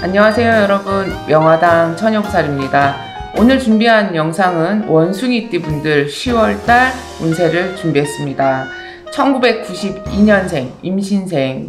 안녕하세요 여러분, 명화당 처녀보살입니다. 오늘 준비한 영상은 원숭이띠 분들 10월달 운세를 준비했습니다. 1992년생 임신생,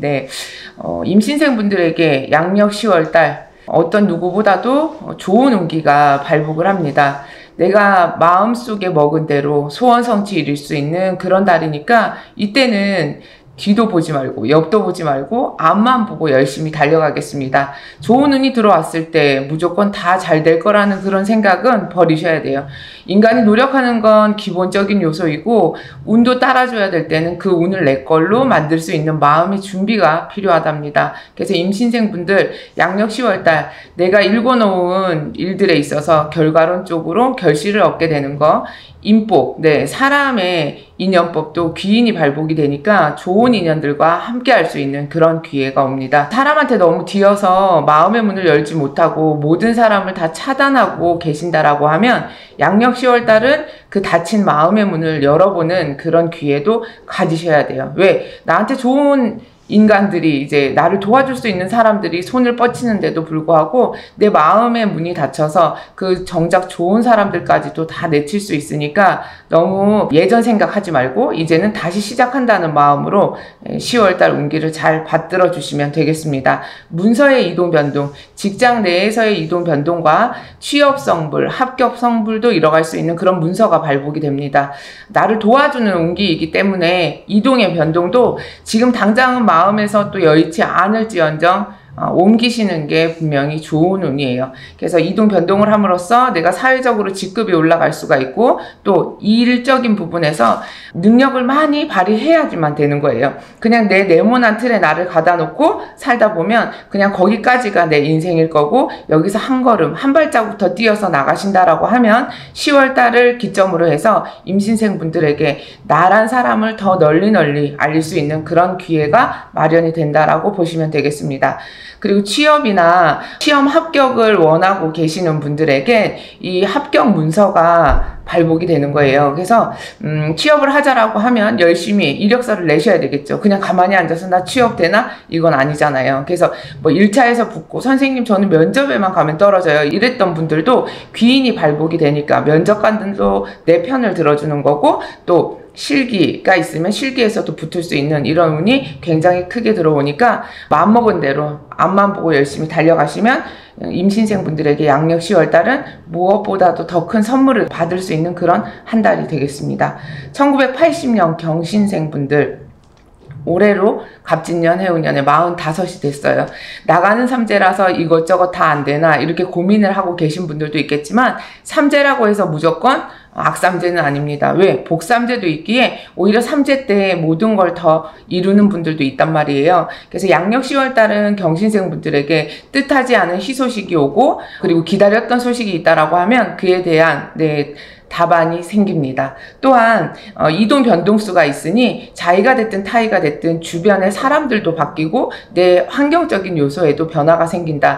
임신생 분들에게 양력 10월달 어떤 누구보다도 좋은 운기가 발복을 합니다. 내가 마음속에 먹은 대로 소원 성취 이룰 수 있는 그런 달이니까 이때는 뒤도 보지 말고 옆도 보지 말고 앞만 보고 열심히 달려가겠습니다. 좋은 운이 들어왔을 때 무조건 다 잘 될 거라는 그런 생각은 버리셔야 돼요. 인간이 노력하는 건 기본적인 요소이고 운도 따라줘야 될 때는 그 운을 내 걸로 만들 수 있는 마음의 준비가 필요하답니다. 그래서 임신생 분들 양력 10월달 내가 읽어놓은 일들에 있어서 결과론적으로 결실을 얻게 되는 거, 인복, 사람의 인연법도 귀인이 발복이 되니까 좋은 인연들과 함께 할 수 있는 그런 기회가 옵니다. 사람한테 너무 뒤어서 마음의 문을 열지 못하고 모든 사람을 다 차단하고 계신다라고 하면 양력 10월달은 그 닫힌 마음의 문을 열어보는 그런 기회도 가지셔야 돼요. 왜? 나한테 좋은 인간들이 이제 나를 도와줄 수 있는 사람들이 손을 뻗치는데도 불구하고 내 마음의 문이 닫혀서 그 정작 좋은 사람들까지도 다 내칠 수 있으니까 너무 예전 생각하지 말고 이제는 다시 시작한다는 마음으로 10월달 운기를 잘 받들어 주시면 되겠습니다. 문서의 이동 변동, 직장 내에서의 이동 변동과 취업 성불, 합격 성불도 이뤄갈 수 있는 그런 문서가 발복이 됩니다. 나를 도와주는 운기이기 때문에 이동의 변동도 지금 당장은 마음에서 또 여의치 않을지언정 옮기시는 게 분명히 좋은 운이에요. 그래서 이동 변동을 함으로써 내가 사회적으로 직급이 올라갈 수가 있고 또 일적인 부분에서 능력을 많이 발휘해야지만 되는 거예요. 그냥 내 네모난 틀에 나를 가다 놓고 살다 보면 그냥 거기까지가 내 인생일 거고 여기서 한 걸음 한 발자국 더 뛰어서 나가신다라고 하면 10월달을 기점으로 해서 임신생 분들에게 나란 사람을 더 널리 알릴 수 있는 그런 기회가 마련이 된다라고 보시면 되겠습니다. 그리고 취업이나 시험 합격을 원하고 계시는 분들에게 이 합격 문서가 발복이 되는 거예요. 그래서 취업을 하자라고 하면 열심히 이력서를 내셔야 되겠죠. 그냥 가만히 앉아서 나 취업 되나? 이건 아니잖아요. 그래서 뭐 1차에서 붙고 선생님 저는 면접에만 가면 떨어져요. 이랬던 분들도 귀인이 발복이 되니까 면접관들도 내 편을 들어주는 거고 또 실기가 있으면 실기에서도 붙을 수 있는 이런 운이 굉장히 크게 들어오니까 마음먹은 대로 앞만 보고 열심히 달려가시면 임신생 분들에게 양력 10월달은 무엇보다도 더 큰 선물을 받을 수 있는 그런 한 달이 되겠습니다. 1980년 경신생 분들 올해로 갑진년 해운년에 45이 됐어요. 나가는 삼재라서 이것저것 다 안 되나 이렇게 고민을 하고 계신 분들도 있겠지만 삼재라고 해서 무조건 악삼재는 아닙니다. 왜? 복삼재도 있기에 오히려 삼재 때 모든 걸 더 이루는 분들도 있단 말이에요. 그래서 양력 10월달은 경신생 분들에게 뜻하지 않은 희소식이 오고 그리고 기다렸던 소식이 있다라고 하면 그에 대한 답안이 생깁니다. 또한 이동 변동수가 있으니 자의가 됐든 타의가 됐든 주변의 사람들도 바뀌고 내 환경적인 요소에도 변화가 생긴다.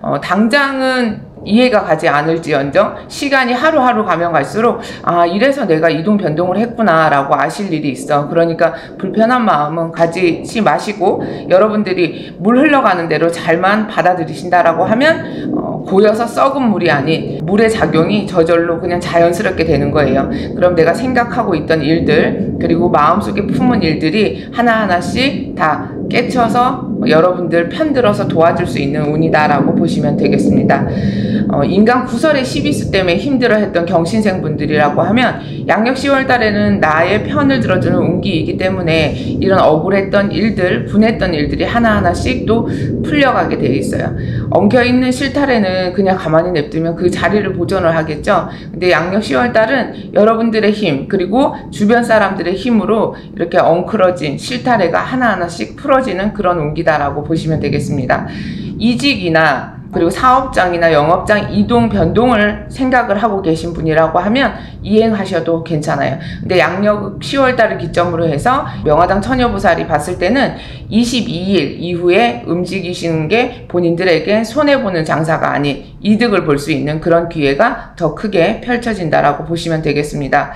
당장은 이해가 가지 않을지언정 시간이 하루하루 가면 갈수록 이래서 내가 이동 변동을 했구나 라고 아실 일이 있어. 그러니까 불편한 마음은 가지지 마시고 여러분들이 물 흘러가는 대로 잘만 받아들이신다라고 하면 고여서 썩은 물이 아닌 물의 작용이 저절로 그냥 자연스럽게 되는 거예요. 그럼 내가 생각하고 있던 일들 그리고 마음속에 품은 일들이 하나하나씩 다 깨쳐서 여러분들 편들어서 도와줄 수 있는 운이다라고 보시면 되겠습니다. 인간 구설의 시비수 때문에 힘들어했던 경신생 분들이라고 하면 양력 10월달에는 나의 편을 들어주는 운기이기 때문에 이런 억울했던 일들, 분했던 일들이 하나하나씩 또 풀려가게 돼 있어요. 엉켜있는 실타래는 그냥 가만히 냅두면 그 자리를 보존을 하겠죠. 근데 양력 10월달은 여러분들의 힘 그리고 주변 사람들의 힘으로 이렇게 엉클어진 실타래가 하나하나씩 풀어지는 그런 운기다라고 보시면 되겠습니다. 이직이나 그리고 사업장이나 영업장 이동 변동을 생각을 하고 계신 분이라고 하면 이행하셔도 괜찮아요. 근데 양력 10월달을 기점으로 해서 명화당 처녀보살이 봤을 때는 22일 이후에 움직이시는 게 본인들에게 손해보는 장사가 아닌 이득을 볼 수 있는 그런 기회가 더 크게 펼쳐진다라고 보시면 되겠습니다.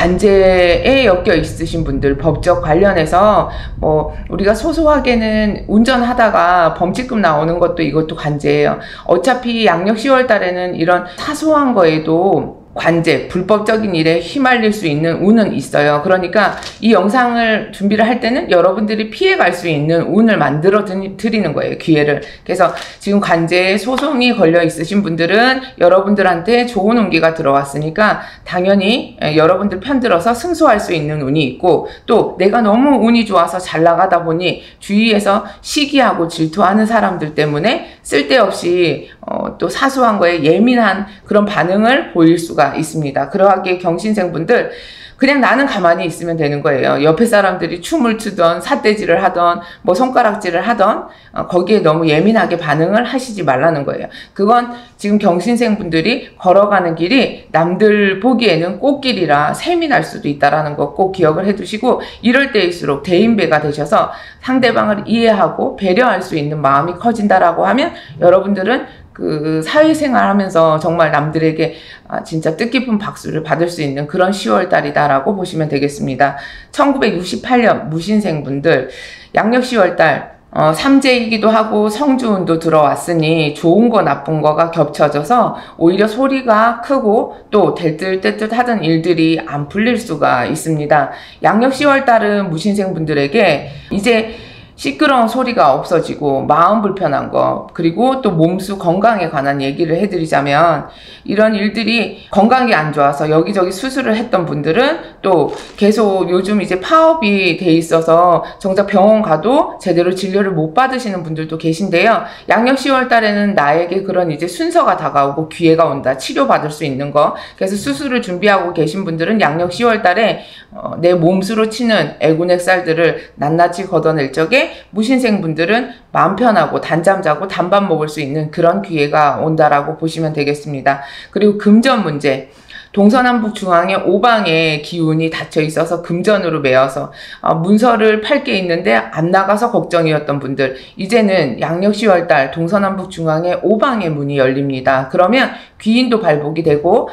관제에 엮여 있으신 분들, 법적 관련해서 뭐 우리가 소소하게는 운전하다가 범칙금 나오는 것도 이것도 관제예요. 어차피 양력 10월 달에는 이런 사소한 거에도 관제, 불법적인 일에 휘말릴 수 있는 운은 있어요. 그러니까 이 영상을 준비를 할 때는 여러분들이 피해갈 수 있는 운을 만들어 드리는 거예요. 기회를. 그래서 지금 관제에 소송이 걸려 있으신 분들은 여러분들한테 좋은 운기가 들어왔으니까 당연히 여러분들 편들어서 승소할 수 있는 운이 있고, 또 내가 너무 운이 좋아서 잘 나가다 보니 주위에서 시기하고 질투하는 사람들 때문에 쓸데없이 또 사소한 거에 예민한 그런 반응을 보일 수가 있습니다. 그러하기에 경신생분들, 그냥 나는 가만히 있으면 되는 거예요. 옆에 사람들이 춤을 추던 삿대질을 하던 뭐 손가락질을 하던 거기에 너무 예민하게 반응을 하시지 말라는 거예요. 그건 지금 경신생분들이 걸어가는 길이 남들 보기에는 꽃길이라 셈이 날 수도 있다는 거 꼭 기억을 해두시고, 이럴 때일수록 대인배가 되셔서 상대방을 이해하고 배려할 수 있는 마음이 커진다라고 하면 여러분들은 그 사회생활 하면서 정말 남들에게 진짜 뜻깊은 박수를 받을 수 있는 그런 10월 달이다라고 보시면 되겠습니다. 1968년 무신생분들, 양력 10월 달 삼재이기도 하고 성주운도 들어왔으니 좋은 거 나쁜 거가 겹쳐져서 오히려 소리가 크고 또 될 듯 뗄 듯 하던 일들이 안 풀릴 수가 있습니다. 양력 10월 달은 무신생분들에게 이제 시끄러운 소리가 없어지고 마음 불편한 거, 그리고 또 몸수 건강에 관한 얘기를 해드리자면, 이런 일들이 건강이 안 좋아서 여기저기 수술을 했던 분들은 또 계속 요즘 이제 파업이 돼 있어서 정작 병원 가도 제대로 진료를 못 받으시는 분들도 계신데요. 양력 10월 달에는 나에게 그런 이제 순서가 다가오고 기회가 온다. 치료받을 수 있는 거. 그래서 수술을 준비하고 계신 분들은 양력 10월 달에 내 몸수로 치는 애군액살들을 낱낱이 걷어낼 적에 무신생분들은 마음 편하고 단잠 자고 단밥 먹을 수 있는 그런 기회가 온다라고 보시면 되겠습니다. 그리고 금전 문제, 동서남북 중앙에 오방에 기운이 닫혀 있어서 금전으로 매여서 문서를 팔 게 있는데 안 나가서 걱정이었던 분들, 이제는 양력 10월달 동서남북 중앙에 오방의 문이 열립니다. 그러면 귀인도 발복이 되고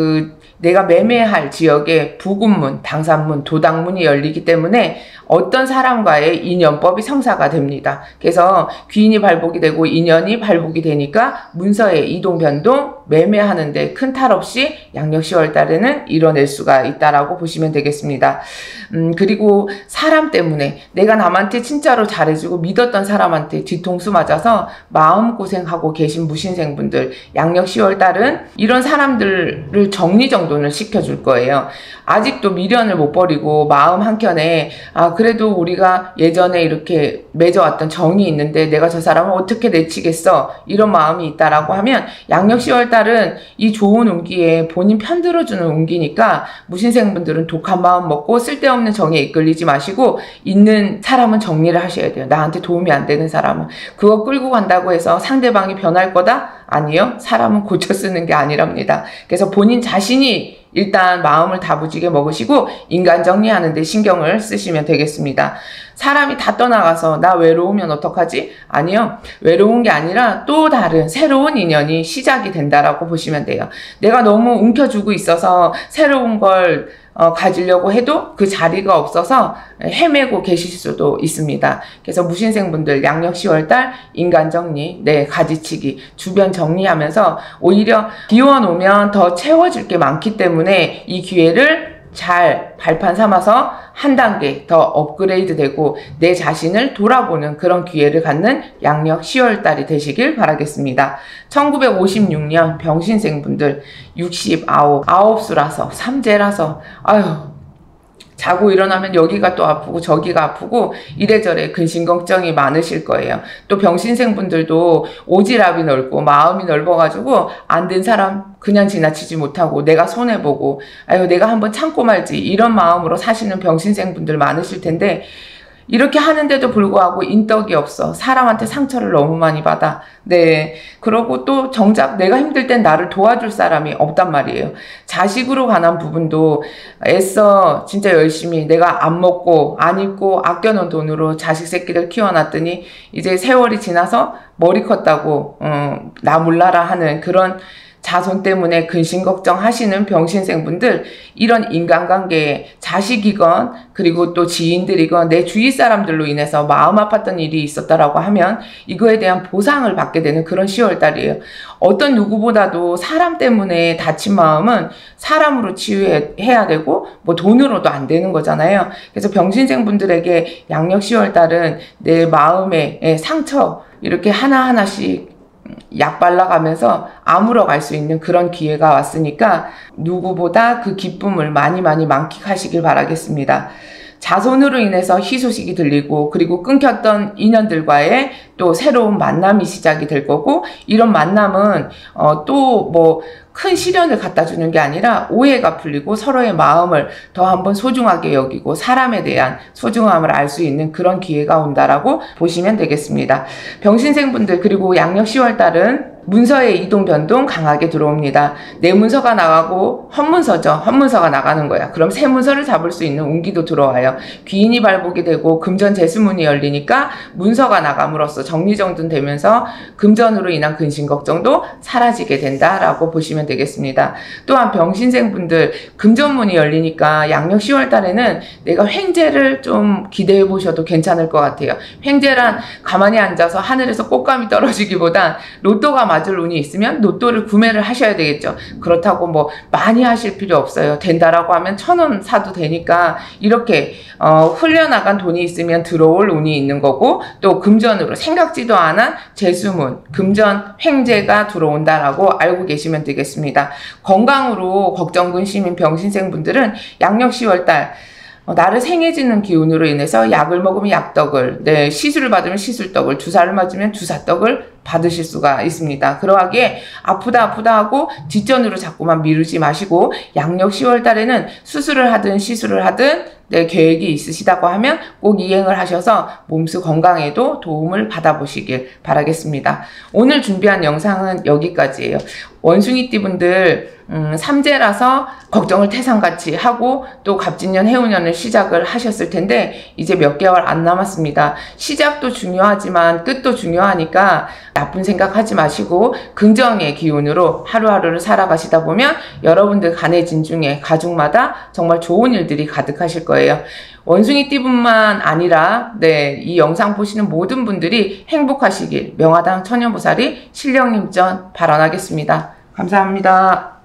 내가 매매할 지역에 부군문, 당산문, 도당문이 열리기 때문에 어떤 사람과의 인연법이 성사가 됩니다. 그래서 귀인이 발복이 되고 인연이 발복이 되니까 문서의 이동 변동, 매매하는데 큰 탈 없이 양력 10월 달에는 이뤄낼 수가 있다라고 보시면 되겠습니다. 그리고 사람 때문에 내가 남한테 진짜로 잘해주고 믿었던 사람한테 뒤통수 맞아서 마음고생하고 계신 무신생분들, 양력 10월 달은 이런 사람들을 정리정돈을 시켜줄 거예요. 아직도 미련을 못 버리고 마음 한켠에 그래도 우리가 예전에 이렇게 맺어왔던 정이 있는데 내가 저 사람을 어떻게 내치겠어, 이런 마음이 있다라고 하면 양력 10월 달은 이 좋은 운기에 본인 편들어주는 운기니까 무신생분들은 독한 마음 먹고 쓸데없는 정에 이끌리지 마시고 있는 사람은 정리를 하셔야 돼요. 나한테 도움이 안 되는 사람은. 그거 끌고 간다고 해서 상대방이 변할 거다? 아니요. 사람은 고쳐 쓰는 게 아니랍니다. 그래서 본인 자신이 일단 마음을 다부지게 먹으시고 인간 정리하는 데 신경을 쓰시면 되겠습니다. 사람이 다 떠나가서 나 외로우면 어떡하지? 아니요. 외로운 게 아니라 또 다른 새로운 인연이 시작이 된다라고 보시면 돼요. 내가 너무 움켜쥐고 있어서 새로운 걸 가지려고 해도 그 자리가 없어서 헤매고 계실 수도 있습니다. 그래서 무신생분들 양력 10월달 인간 정리, 내 가지치기, 주변 정리하면서 오히려 기원 오면 더 채워질 게 많기 때문에 이 기회를 잘 발판 삼아서 한 단계 더 업그레이드 되고 내 자신을 돌아보는 그런 기회를 갖는 양력 10월달이 되시길 바라겠습니다. 1956년 병신생분들 69수라서 삼재라서 자고 일어나면 여기가 또 아프고 저기가 아프고 이래저래 근심걱정이 많으실 거예요. 또 병신생분들도 오지랖이 넓고 마음이 넓어가지고 안 된 사람 그냥 지나치지 못하고 내가 손해보고 내가 한번 참고 말지 이런 마음으로 사시는 병신생분들 많으실 텐데, 이렇게 하는데도 불구하고 인덕이 없어. 사람한테 상처를 너무 많이 받아. 네. 그러고 또 정작 내가 힘들 땐 나를 도와줄 사람이 없단 말이에요. 자식으로 관한 부분도 애써 진짜 열심히 내가 안 먹고 안 입고 아껴놓은 돈으로 자식 새끼들 키워놨더니 이제 세월이 지나서 머리 컸다고 나 몰라라 하는 그런 자손 때문에 근심 걱정하시는 병신생분들, 이런 인간관계에 자식이건 그리고 또 지인들이건 내 주위 사람들로 인해서 마음 아팠던 일이 있었다라고 하면 이거에 대한 보상을 받게 되는 그런 10월달이에요. 어떤 누구보다도 사람 때문에 다친 마음은 사람으로 치유해야 되고 뭐 돈으로도 안 되는 거잖아요. 그래서 병신생분들에게 양력 10월달은 내 마음의 상처 이렇게 하나하나씩 약 발라가면서 아물어 갈 수 있는 그런 기회가 왔으니까 누구보다 그 기쁨을 많이 만끽하시길 바라겠습니다. 자손으로 인해서 희소식이 들리고 그리고 끊겼던 인연들과의 또 새로운 만남이 시작이 될 거고, 이런 만남은 또 뭐 큰 시련을 갖다 주는 게 아니라 오해가 풀리고 서로의 마음을 더 한번 소중하게 여기고 사람에 대한 소중함을 알 수 있는 그런 기회가 온다라고 보시면 되겠습니다. 병신생분들 그리고 양력 10월달은 문서의 이동 변동 강하게 들어옵니다. 내 문서가 나가고 헛문서죠. 헛문서가 나가는 거야. 그럼 새 문서를 잡을 수 있는 운기도 들어와요. 귀인이 발복이 되고 금전 재수문이 열리니까 문서가 나감으로써 정리정돈되면서 금전으로 인한 근심 걱정도 사라지게 된다라고 보시면 되겠습니다. 또한 병신생분들 금전문이 열리니까 양력 10월달에는 내가 횡재를 좀 기대해 보셔도 괜찮을 것 같아요. 횡재란 가만히 앉아서 하늘에서 꽃감이 떨어지기보단 로또가 맞을 운이 있으면 로또를 구매를 하셔야 되겠죠. 그렇다고 뭐 많이 하실 필요 없어요. 된다라고 하면 1,000원 사도 되니까 이렇게 흘려나간 돈이 있으면 들어올 운이 있는 거고, 또 금전으로 생각지도 않은 재수문, 금전 횡재가 들어온다라고 알고 계시면 되겠습니다. 건강으로 걱정 근심인 병신생분들은 양력 10월달 나를 생해지는 기운으로 인해서 약을 먹으면 약떡을, 시술을 받으면 시술떡을, 주사를 맞으면 주사떡을 받으실 수가 있습니다. 그러하기에 아프다 하고 뒷전으로 자꾸만 미루지 마시고, 양력 10월달에는 수술을 하든 시술을 하든 계획이 있으시다고 하면 꼭 이행을 하셔서 몸수 건강에도 도움을 받아보시길 바라겠습니다. 오늘 준비한 영상은 여기까지예요. 원숭이띠분들 삼재라서 걱정을 태산같이 하고 또 갑진년 해운년을 시작을 하셨을 텐데 이제 몇 개월 안 남았습니다. 시작도 중요하지만 끝도 중요하니까 나쁜 생각하지 마시고 긍정의 기운으로 하루하루를 살아가시다 보면 여러분들 간의 진중에 가족마다 정말 좋은 일들이 가득하실 거예요. 원숭이띠뿐만 아니라 이 영상 보시는 모든 분들이 행복하시길 명화당 천연보살이 신령님전 발언하겠습니다. 감사합니다.